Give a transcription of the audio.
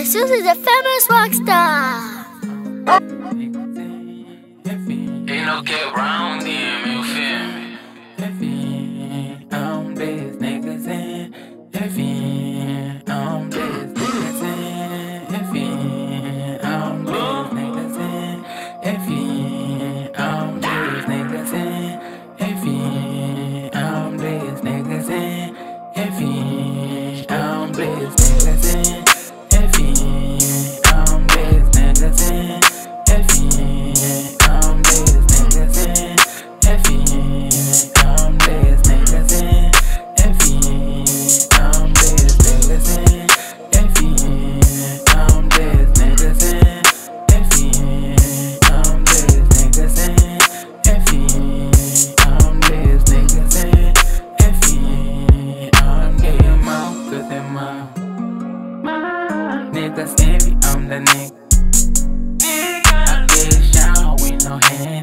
Jesus is a famous rock star. Ain't no get round him, you feel me? I'm this niggas in. I'm this niggas in. I'm this niggas in. I'm this niggas in. I'm this niggas in. I'm this niggas in. I'm this niggas in. I'm this niggas in. I'm this niggas in. I'm this niggas in. I'm this niggas in. I'm this niggas in. I'm this niggas in. I'm getting more good than my niggas envy. I'm the nigga. I get shot with no hands.